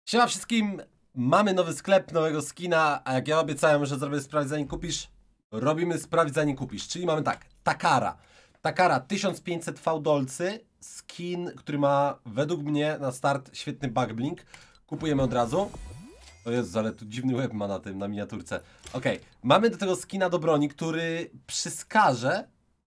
Siema wszystkim, mamy nowy sklep, nowego skina, a jak ja obiecałem, że zrobię sprawdź zanim kupisz, robimy sprawdź zanim kupisz, czyli mamy tak, Takara 1500 fałdolcy, skin, który ma według mnie na start świetny backblink, kupujemy od razu. O Jezu, ale tu dziwny łeb ma na tym, na miniaturce. Okej, mamy do tego skina do broni, który przy skarze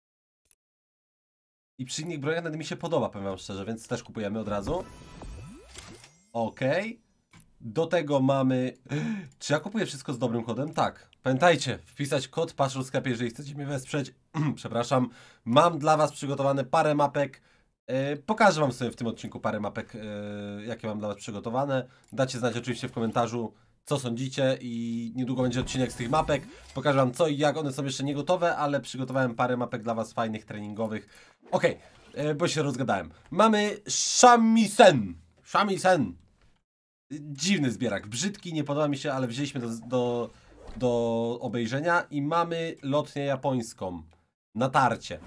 i przy innych broniach nawet mi się podoba, powiem wam szczerze, więc też kupujemy od razu. Okej. Do tego mamy... Czy ja kupuję wszystko z dobrym kodem? Tak. Pamiętajcie, wpisać kod Patrol w sklepie, jeżeli chcecie mnie wesprzeć. Przepraszam. Mam dla was przygotowane parę mapek. Pokażę wam sobie w tym odcinku parę mapek, jakie mam dla was przygotowane. Dacie znać oczywiście w komentarzu, co sądzicie i niedługo będzie odcinek z tych mapek. Pokażę wam co i jak, one są jeszcze nie gotowe, ale przygotowałem parę mapek dla was fajnych, treningowych. Okej, bo się rozgadałem. Mamy Shamisen. Dziwny zbierak, brzydki, nie podoba mi się, ale wzięliśmy do obejrzenia i mamy lotnię japońską na tarcie.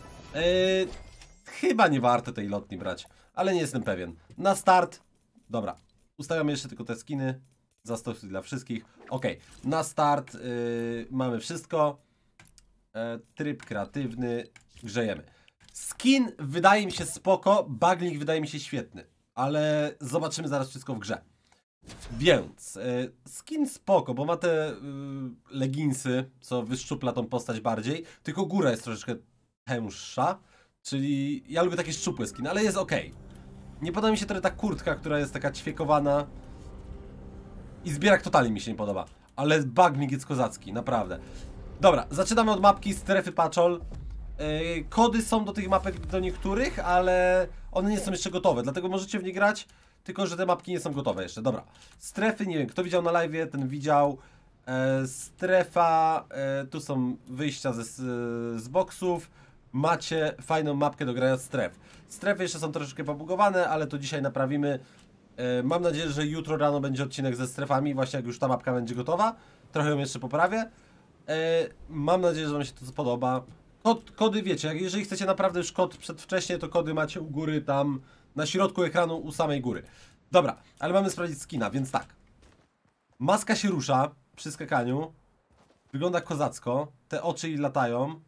Chyba nie warto tej lotni brać, ale nie jestem pewien. Na start, dobra, ustawiamy jeszcze tylko te skiny, zastosuj dla wszystkich. Ok, na start mamy wszystko. Tryb kreatywny, grzejemy. Skin wydaje mi się spoko, backblink wydaje mi się świetny, ale zobaczymy zaraz wszystko w grze. Więc skin spoko, bo ma te leginsy, co wyszczupla tą postać bardziej, tylko góra jest troszeczkę tęższa, czyli ja lubię takie szczupłe skiny, ale jest ok. Nie podoba mi się trochę ta kurtka, która jest taka ćwiekowana i zbierak totalnie mi się nie podoba, ale backblink jest kozacki, naprawdę. Dobra, zaczynamy od mapki strefy Patrol. Kody są do tych mapek do niektórych, ale one nie są jeszcze gotowe, dlatego możecie w nie grać. Tylko że te mapki nie są gotowe jeszcze. Dobra. Strefy, nie wiem, kto widział na live, ten widział. Strefa, tu są wyjścia z boksów. Macie fajną mapkę do grania stref. Strefy jeszcze są troszeczkę pobugowane, ale to dzisiaj naprawimy. Mam nadzieję, że jutro rano będzie odcinek ze strefami, właśnie jak już ta mapka będzie gotowa. Trochę ją jeszcze poprawię. Mam nadzieję, że wam się to spodoba. Kody wiecie, jeżeli chcecie naprawdę już kod przedwcześnie, to kody macie u góry tam na środku ekranu u samej góry. Dobra, ale mamy sprawdzić skina, więc tak. Maska się rusza przy skakaniu. Wygląda kozacko. Te oczy i latają.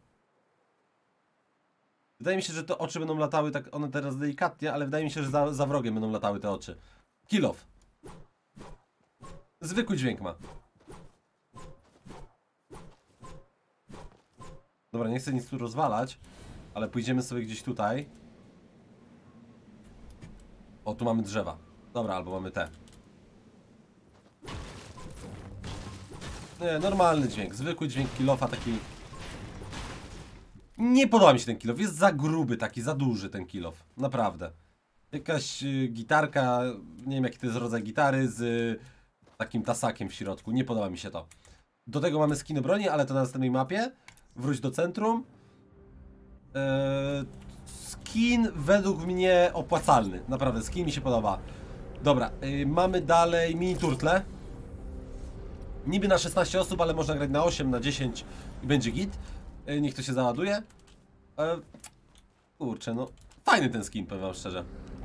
Wydaje mi się, że te oczy będą latały tak, one teraz delikatnie, ale wydaje mi się, że za wrogiem będą latały te oczy. Kill off. Zwykły dźwięk ma. Dobra, nie chcę nic tu rozwalać, ale pójdziemy sobie gdzieś tutaj. O, tu mamy drzewa. Dobra, albo mamy te. Nie, normalny dźwięk, zwykły dźwięk kill offa, taki... Nie podoba mi się ten kill off, jest za gruby taki, za duży ten kill off, naprawdę. Jakaś gitarka, nie wiem jaki to jest rodzaj gitary z takim tasakiem w środku, nie podoba mi się to. Do tego mamy skiny broni, ale to na następnej mapie. Wróć do centrum. Skin według mnie opłacalny, naprawdę, skin mi się podoba. Dobra, mamy dalej mini turtle. Niby na 16 osób, ale można grać na 8, na 10 i będzie git. Niech to się załaduje. Kurczę, no fajny ten skin, powiem wam szczerze.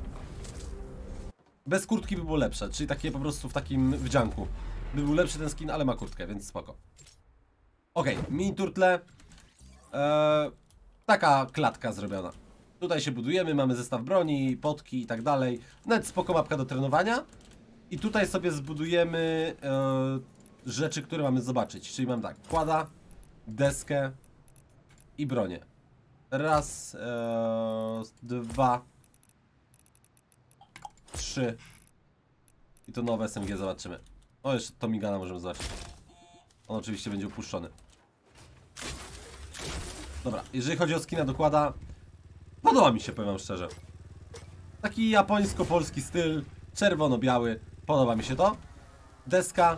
Bez kurtki by było lepsze, czyli takie po prostu w takim wdzianku. By był lepszy ten skin, ale ma kurtkę, więc spoko. Okej, mini turtle. Taka klatka zrobiona. Tutaj się budujemy, mamy zestaw broni, potki i tak dalej. Nawet spoko mapka do trenowania. I tutaj sobie zbudujemy rzeczy, które mamy zobaczyć. Czyli mam tak, kłada, deskę i bronię. Raz, dwa, trzy. I to nowe SMG zobaczymy. O, jeszcze Tomigana możemy zobaczyć. On oczywiście będzie upuszczony. Dobra, jeżeli chodzi o skina dokłada, podoba mi się, powiem wam szczerze. Taki japońsko-polski styl, czerwono-biały, podoba mi się to. Deska,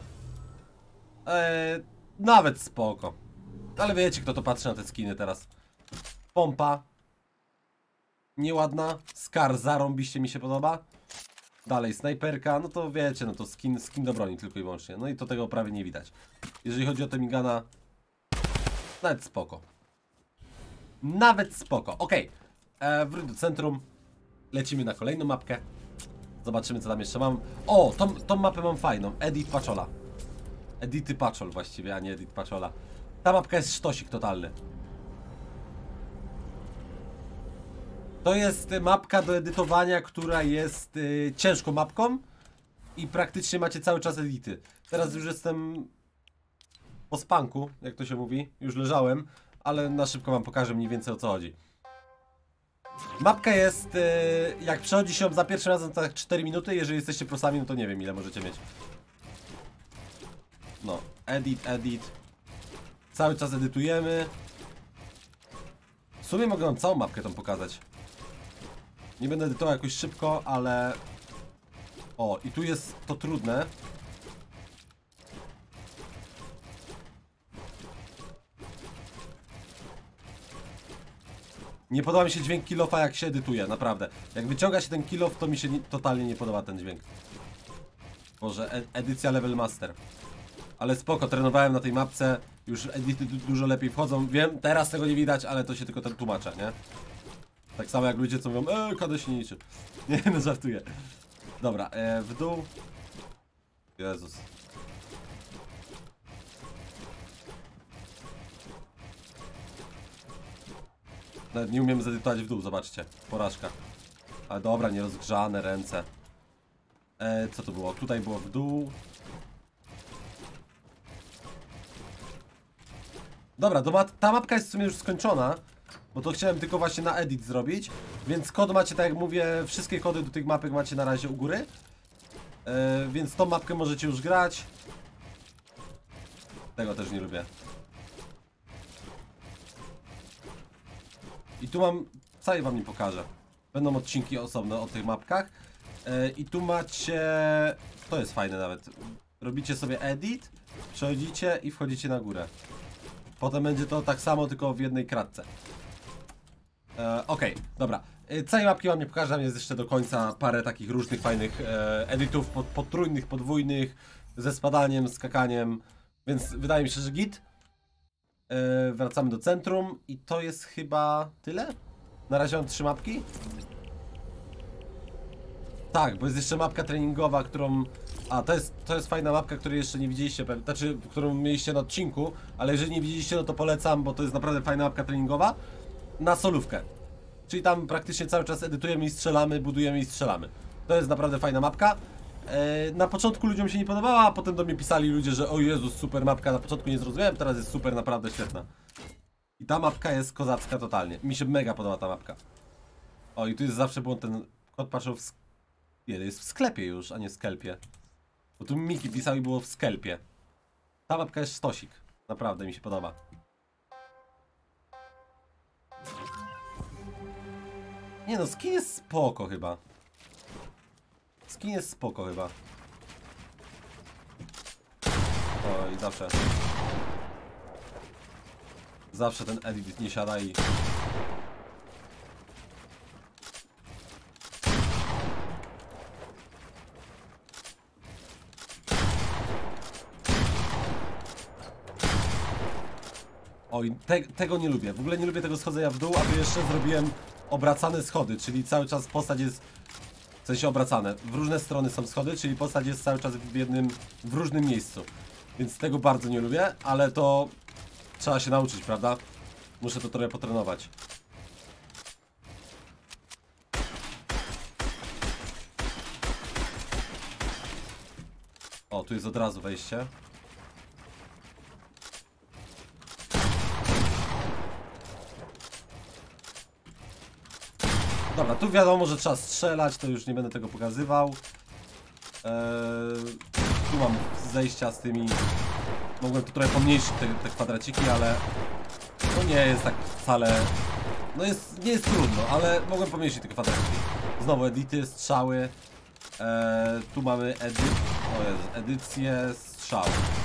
nawet spoko. Ale wiecie, kto to patrzy na te skiny teraz. Pompa, nieładna. Scar zarąbiście mi się podoba. Dalej snajperka, no to wiecie, no to skin do broni tylko i wyłącznie. No i to tego prawie nie widać. Jeżeli chodzi o Tomigana, nawet spoko. Nawet spoko. Ok, wróć do centrum. Lecimy na kolejną mapkę. Zobaczymy, co tam jeszcze mam. O, tą mapę mam fajną. Edit Paczola. Edity Paczol właściwie, a nie Edit Paczola. Ta mapka jest sztosik totalny. To jest mapka do edytowania, która jest ciężką mapką i praktycznie macie cały czas edity. Teraz już jestem po spanku, jak to się mówi, już leżałem, ale na szybko wam pokażę mniej więcej, o co chodzi. Mapka jest, jak przechodzi się ją za pierwszym razem, to tak 4 minuty, jeżeli jesteście prosami, no to nie wiem, ile możecie mieć. No, edit. Cały czas edytujemy. W sumie mogę wam całą mapkę tą pokazać. Nie będę edytował jakoś szybko, ale... O, i tu jest to trudne. Nie podoba mi się dźwięk kill-offa, jak się edytuje, naprawdę. Jak wyciąga się ten kill-off, to mi się totalnie nie podoba ten dźwięk. Boże, edycja Level Master. Ale spoko, trenowałem na tej mapce. Już edity dużo lepiej wchodzą. Wiem, teraz tego nie widać, ale to się tylko ten tłumaczę, nie? Tak samo jak ludzie, co mówią, KD się nie liczy. Nie, no żartuję. Dobra, w dół. Jezus. Nawet nie umiem zedytować w dół, zobaczcie. Porażka. Ale dobra, nierozgrzane ręce. Co to było? Tutaj było w dół. Dobra, ta mapka jest w sumie już skończona. Bo to chciałem tylko właśnie na edit zrobić. Więc kod macie, tak jak mówię, wszystkie kody do tych mapek macie na razie u góry. Więc tą mapkę możecie już grać. Tego też nie lubię. I tu mam... Cały wam nie pokażę. Będą odcinki osobne o tych mapkach. I tu macie... To jest fajne nawet. Robicie sobie edit, przechodzicie i wchodzicie na górę. Potem będzie to tak samo, tylko w jednej kratce. Okej, dobra. Całej mapki wam nie pokażę, tam jest jeszcze do końca parę takich różnych fajnych editów potrójnych, podwójnych, ze spadaniem, skakaniem, więc wydaje mi się, że git. Wracamy do centrum i to jest chyba tyle? Na razie mam 3 mapki. Tak, bo jest jeszcze mapka treningowa, którą... A, to jest fajna mapka, której jeszcze nie widzieliście, znaczy, którą mieliście na odcinku, ale jeżeli nie widzieliście, no to polecam, bo to jest naprawdę fajna mapka treningowa na solówkę. Czyli tam praktycznie cały czas edytujemy i strzelamy, budujemy i strzelamy. To jest naprawdę fajna mapka. Na początku ludziom się nie podobała, a potem do mnie pisali ludzie, że o Jezus, super mapka, na początku nie zrozumiałem, teraz jest super, naprawdę świetna. I ta mapka jest kozacka totalnie. Mi się mega podoba ta mapka. O, i tu jest zawsze błąd, ten kod patrzył w... Nie, jest w sklepie już, a nie w skelpie. Bo tu Miki pisał i było w skelpie. Ta mapka jest sztosik. Naprawdę mi się podoba. Nie no, skin jest spoko chyba. Skin jest spoko chyba. O, i zawsze... Zawsze ten edit nie siada i... Oj, tego nie lubię. W ogóle nie lubię tego schodzenia w dół, a tu jeszcze zrobiłem obracane schody, czyli cały czas postać jest... W sensie obracane. W różne strony są schody, czyli postać jest cały czas w różnym miejscu. Więc tego bardzo nie lubię, ale to... Trzeba się nauczyć, prawda? Muszę to trochę potrenować. O, tu jest od razu wejście. Dobra, tu wiadomo, że trzeba strzelać, to już nie będę tego pokazywał. Tu mam zejścia z tymi... Mogłem tu trochę pomniejszyć te kwadraciki, ale... No nie jest tak wcale... No nie jest trudno, ale mogłem pomniejszyć te kwadraciki. Znowu edity, strzały. Tu mamy edycję, strzał.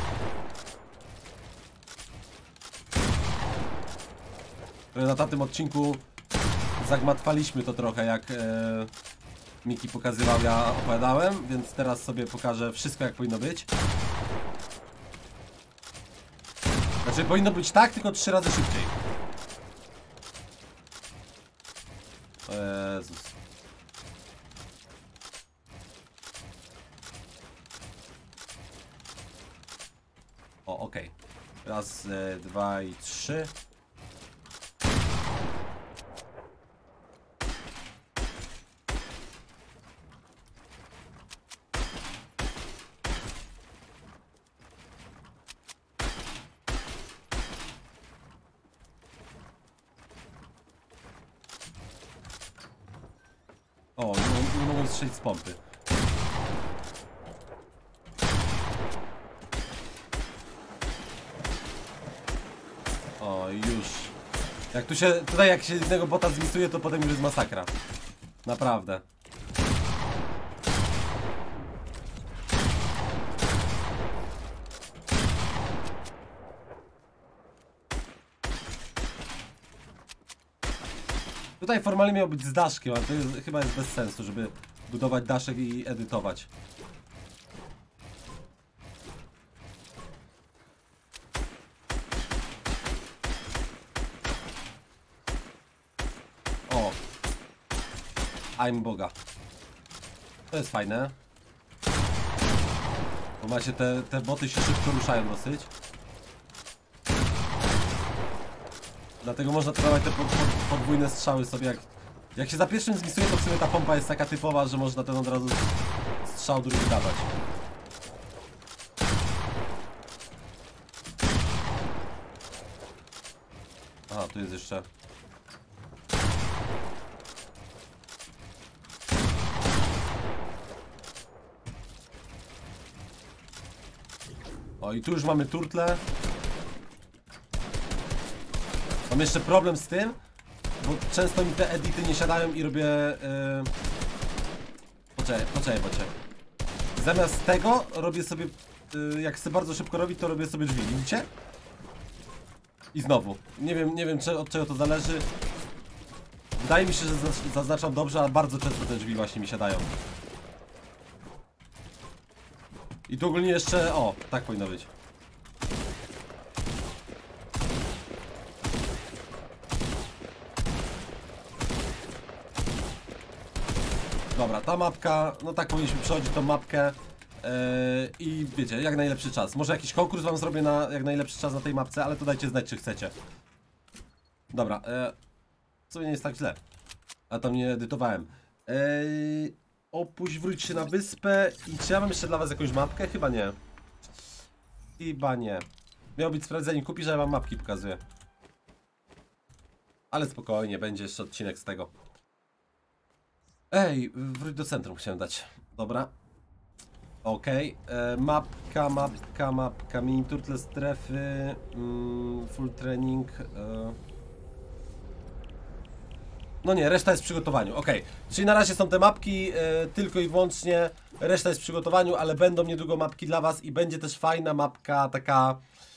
Na tamtym odcinku zagmatwaliśmy to trochę, jak Miki pokazywał, ja opowiadałem, więc teraz sobie pokażę wszystko, jak powinno być. Znaczy powinno być tak, tylko 3 razy szybciej. O Jezus. O, okej. Raz, dwa i trzy. O, nie mogłem strzelić z pompy. O, już. Jak tu się, tutaj jak się jednego bota zmisuje, to potem już jest masakra. Naprawdę. Tutaj formalnie miał być z daszkiem, ale to jest, chyba jest bez sensu, żeby budować daszek i edytować. O! I'm Boga. To jest fajne. Bo macie te boty się szybko ruszają dosyć. Dlatego można trenować te podwójne strzały sobie jak się za pierwszym zmisuje, to w sumie ta pompa jest taka typowa, że można ten od razu strzał drugi dawać. Aha, tu jest jeszcze. O, i tu już mamy turtle. Mam jeszcze problem z tym, bo często mi te edity nie siadają i robię... Poczekaj. Zamiast tego robię sobie... jak chcę bardzo szybko robić, to robię sobie drzwi, widzicie? I znowu. Nie wiem od czego to zależy. Wydaje mi się, że zaznaczam dobrze, ale bardzo często te drzwi właśnie mi siadają. I tu ogólnie jeszcze... O, tak powinno być. Dobra, ta mapka, no tak powinniśmy przechodzić tą mapkę i wiecie, jak najlepszy czas. Może jakiś konkurs wam zrobię na jak najlepszy czas na tej mapce, ale to dajcie znać, czy chcecie. Dobra, co nie jest tak źle. A tam nie edytowałem. Opuść, wróć się na wyspę. I czy ja mam jeszcze dla was jakąś mapkę? Chyba nie. Chyba nie. Miał być sprawdzenie, kupi, że ja wam mapki pokazuję. Ale spokojnie, będzie jeszcze odcinek z tego. Ej, wróć do centrum chciałem dać. Dobra. Okej. Mapka. Mini turtle strefy. Full training. No nie, reszta jest w przygotowaniu. Okej. Czyli na razie są te mapki tylko i wyłącznie. Reszta jest w przygotowaniu, ale będą niedługo mapki dla was i będzie też fajna mapka taka...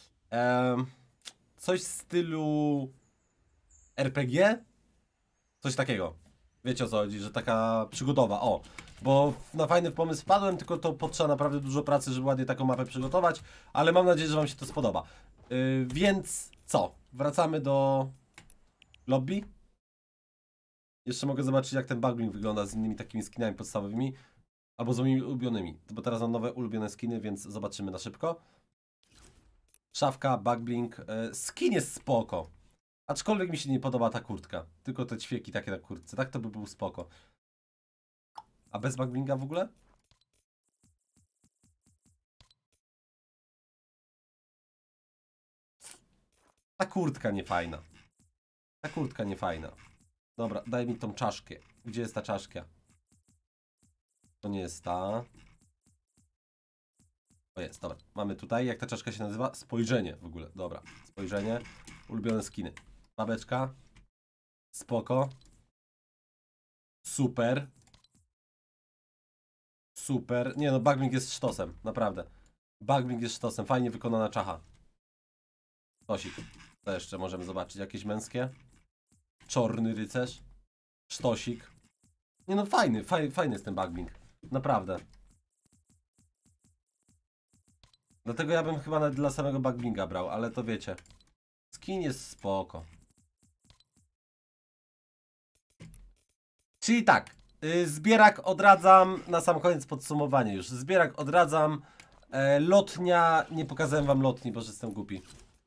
coś w stylu... RPG? Coś takiego. Wiecie o co chodzi, że taka przygodowa, o. Bo na fajny pomysł wpadłem, tylko to potrzeba naprawdę dużo pracy, żeby ładnie taką mapę przygotować. Ale mam nadzieję, że wam się to spodoba. Więc co? Wracamy do lobby. Jeszcze mogę zobaczyć, jak ten Bugblink wygląda z innymi takimi skinami podstawowymi. Albo z moimi ulubionymi. Bo teraz mam nowe ulubione skiny, więc zobaczymy na szybko. Szafka, Bugblink. Skin jest spoko. Aczkolwiek mi się nie podoba ta kurtka. Tylko te ćwieki takie na kurtce. Tak to by był spoko. A bez Bugblinka w ogóle? Ta kurtka niefajna. Ta kurtka niefajna. Dobra, daj mi tą czaszkę. Gdzie jest ta czaszka? To nie jest ta. O jest, dobra. Mamy tutaj, jak ta czaszka się nazywa? Spojrzenie w ogóle. Dobra, spojrzenie. Ulubione skiny. Babeczka. Spoko. Super. Super. Nie no, Bugblink jest sztosem, naprawdę. Bugblink jest sztosem, fajnie wykonana czacha. Sztosik. Co jeszcze możemy zobaczyć? Jakieś męskie? Czarny rycerz. Sztosik. Nie no, fajny jest ten Bugblink. Naprawdę. Dlatego ja bym chyba nawet dla samego Bugblinka brał, ale to wiecie. Skin jest spoko. Czyli tak. Zbierak odradzam, na sam koniec podsumowanie już. Zbierak odradzam. Lotnia, nie pokazałem wam lotni, bo jestem głupi.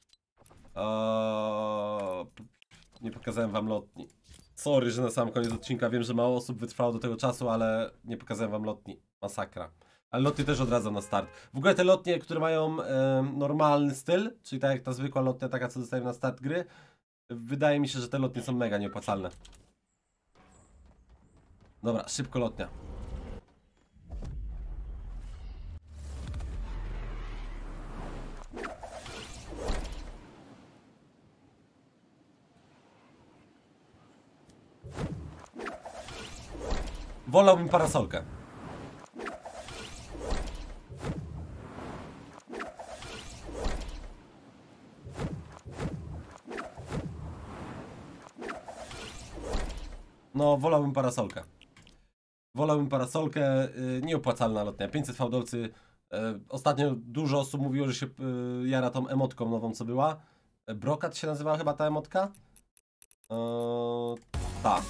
Nie pokazałem wam lotni. Sorry, że na sam koniec odcinka wiem, że mało osób wytrwało do tego czasu, ale nie pokazałem wam lotni. Masakra. Ale lotnie też odradzam na start. W ogóle te lotnie, które mają normalny styl, czyli tak jak ta zwykła lotnia, taka co dostajemy na start gry, wydaje mi się, że te lotnie są mega nieopłacalne. Dobra, szybko lotnia. Wolałbym parasolkę. No, wolałbym parasolkę. Wolałbym parasolkę, nieopłacalna lotnia. 500 fałdolcy. Ostatnio dużo osób mówiło, że się jara tą emotką nową, co była. Brokat się nazywała chyba ta emotka? Tak.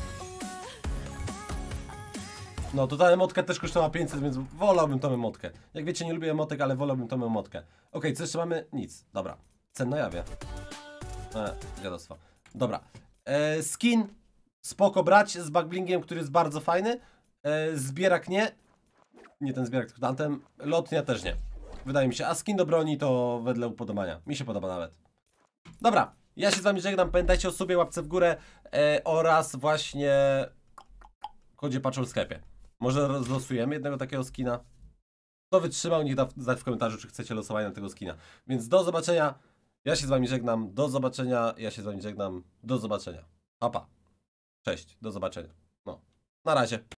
No to ta emotka też kosztowała 500, więc wolałbym tą emotkę. Jak wiecie, nie lubię emotek, ale wolałbym tą emotkę. Okej, co jeszcze mamy? Nic. Dobra. Cen na jawie. Gadostwo. Dobra. Skin. Spoko brać z backblingiem, który jest bardzo fajny. Zbierak nie. Nie ten zbierak, tylko tamten. Lotnia też nie. Wydaje mi się. A skin do broni to wedle upodobania. Mi się podoba nawet. Dobra. Ja się z wami żegnam. Pamiętajcie o subie, łapce w górę oraz właśnie kodzie patrzą w sklepie. Może rozlosujemy jednego takiego skina. Kto wytrzymał, niech da znać w komentarzu, czy chcecie losowania tego skina. Więc do zobaczenia. Ja się z wami żegnam. Do zobaczenia. Ja się z wami żegnam. Do zobaczenia. Pa, pa. Cześć. Do zobaczenia. No. Na razie.